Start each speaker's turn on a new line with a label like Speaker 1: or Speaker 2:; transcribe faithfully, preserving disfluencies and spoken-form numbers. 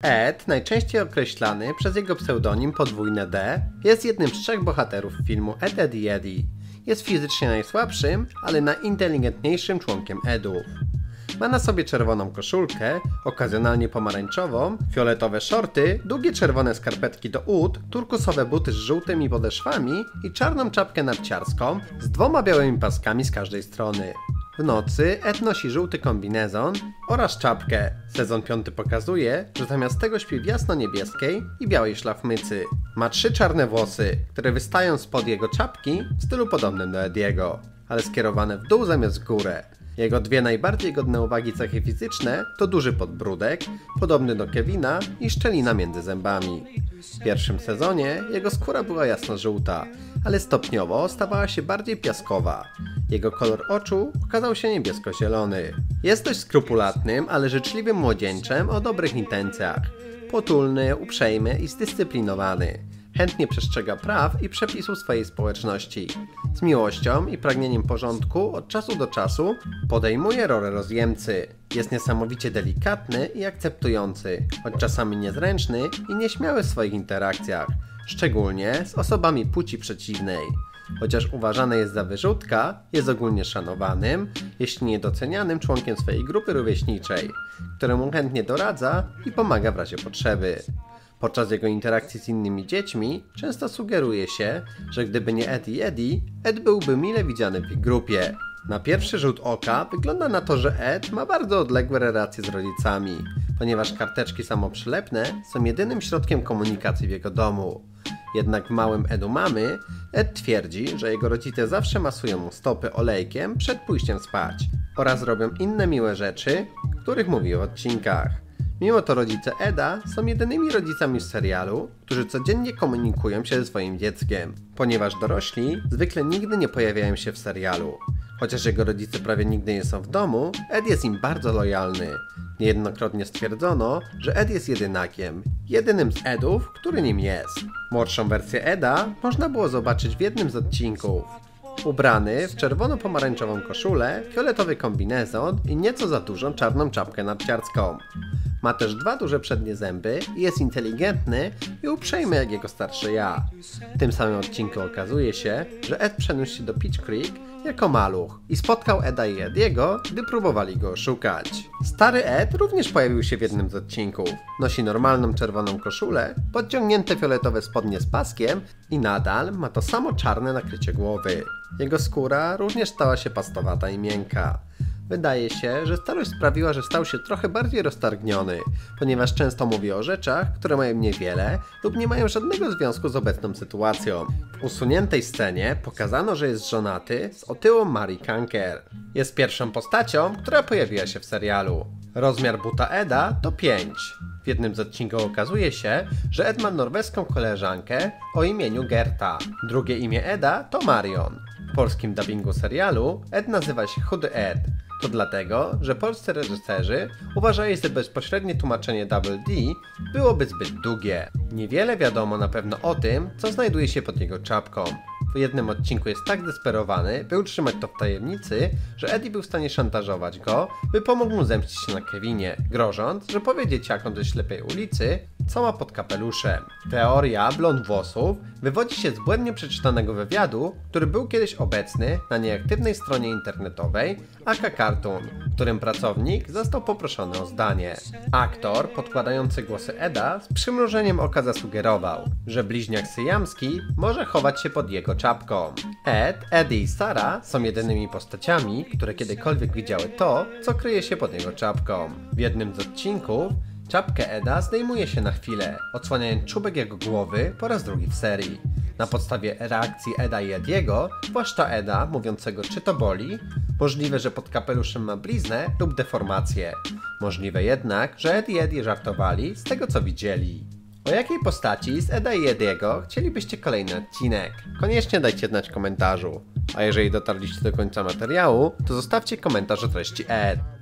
Speaker 1: Ed, najczęściej określany przez jego pseudonim podwójne D, jest jednym z trzech bohaterów filmu Ed, Edd i Eddy. Jest fizycznie najsłabszym, ale najinteligentniejszym członkiem Edów. Ma na sobie czerwoną koszulkę, okazjonalnie pomarańczową, fioletowe shorty, długie czerwone skarpetki do ud, turkusowe buty z żółtymi podeszwami i czarną czapkę narciarską z dwoma białymi paskami z każdej strony. W nocy Ed nosi żółty kombinezon oraz czapkę. Sezon piąty pokazuje, że zamiast tego śpi w jasno-niebieskiej i białej szlafmycy. Ma trzy czarne włosy, które wystają spod jego czapki w stylu podobnym do Eddiego, ale skierowane w dół zamiast w górę. Jego dwie najbardziej godne uwagi cechy fizyczne to duży podbródek, podobny do Kevina i szczelina między zębami. W pierwszym sezonie jego skóra była jasno-żółta, ale stopniowo stawała się bardziej piaskowa. Jego kolor oczu okazał się niebiesko-zielony. Jest dość skrupulatnym, ale życzliwym młodzieńczem o dobrych intencjach. Potulny, uprzejmy i zdyscyplinowany. Chętnie przestrzega praw i przepisów swojej społeczności. Z miłością i pragnieniem porządku od czasu do czasu podejmuje rolę rozjemcy. Jest niesamowicie delikatny i akceptujący, choć czasami niezręczny i nieśmiały w swoich interakcjach, szczególnie z osobami płci przeciwnej. Chociaż uważany jest za wyrzutka, jest ogólnie szanowanym, jeśli nie docenianym członkiem swojej grupy rówieśniczej, któremu chętnie doradza i pomaga w razie potrzeby. Podczas jego interakcji z innymi dziećmi często sugeruje się, że gdyby nie Ed i Eddy, Ed byłby mile widziany w ich grupie. Na pierwszy rzut oka wygląda na to, że Ed ma bardzo odległe relacje z rodzicami, ponieważ karteczki samoprzylepne są jedynym środkiem komunikacji w jego domu. Jednak w małym Edu mamy, Ed twierdzi, że jego rodzice zawsze masują mu stopy olejkiem przed pójściem spać oraz robią inne miłe rzeczy, o których mówi w odcinkach. Mimo to rodzice Eda są jedynymi rodzicami z serialu, którzy codziennie komunikują się ze swoim dzieckiem, ponieważ dorośli zwykle nigdy nie pojawiają się w serialu. Chociaż jego rodzice prawie nigdy nie są w domu, Ed jest im bardzo lojalny. Niejednokrotnie stwierdzono, że Ed jest jedynakiem, jedynym z Edów, który nim jest. Młodszą wersję Eda można było zobaczyć w jednym z odcinków. Ubrany w czerwono-pomarańczową koszulę, fioletowy kombinezon i nieco za dużą czarną czapkę narciarską. Ma też dwa duże przednie zęby i jest inteligentny i uprzejmy jak jego starszy ja. W tym samym odcinku okazuje się, że Ed przeniósł się do Peach Creek jako maluch i spotkał Eda i Eddiego, gdy próbowali go oszukać. Stary Ed również pojawił się w jednym z odcinków. Nosi normalną czerwoną koszulę, podciągnięte fioletowe spodnie z paskiem i nadal ma to samo czarne nakrycie głowy. Jego skóra również stała się pastowata i miękka. Wydaje się, że starość sprawiła, że stał się trochę bardziej roztargniony, ponieważ często mówi o rzeczach, które mają niewiele lub nie mają żadnego związku z obecną sytuacją. W usuniętej scenie pokazano, że jest żonaty z otyłą Mary Kanker. Jest pierwszą postacią, która pojawiła się w serialu. Rozmiar buta Eda to pięć. W jednym z odcinków okazuje się, że Ed ma norweską koleżankę o imieniu Gerta. Drugie imię Eda to Marion. W polskim dubbingu serialu Ed nazywa się Chudy Ed. To dlatego, że polscy reżyserzy uważali, że bezpośrednie tłumaczenie Double D byłoby zbyt długie. Niewiele wiadomo na pewno o tym, co znajduje się pod jego czapką. W jednym odcinku jest tak zdesperowany, by utrzymać to w tajemnicy, że Eddy był w stanie szantażować go, by pomógł mu zemścić się na Kevinie, grożąc, że powie dzieciakom ze ślepej ulicy, co ma pod kapeluszem. Teoria blond włosów wywodzi się z błędnie przeczytanego wywiadu, który był kiedyś obecny na nieaktywnej stronie internetowej Aka Cartoon, w którym pracownik został poproszony o zdanie. Aktor podkładający głosy Eda z przymrużeniem oka zasugerował, że bliźniak syjamski może chować się pod jego czapką. Ed, Eddy i Sarah są jedynymi postaciami, które kiedykolwiek widziały to, co kryje się pod jego czapką. W jednym z odcinków czapkę Eda zdejmuje się na chwilę, odsłaniając czubek jego głowy po raz drugi w serii. Na podstawie reakcji Eda i Eddiego, zwłaszcza Eda, mówiącego czy to boli, możliwe, że pod kapeluszem ma bliznę lub deformację. Możliwe jednak, że Ed i Eddy żartowali z tego co widzieli. O jakiej postaci z Eda i Eddiego chcielibyście kolejny odcinek? Koniecznie dajcie znać w komentarzu. A jeżeli dotarliście do końca materiału, to zostawcie komentarz o treści Ed.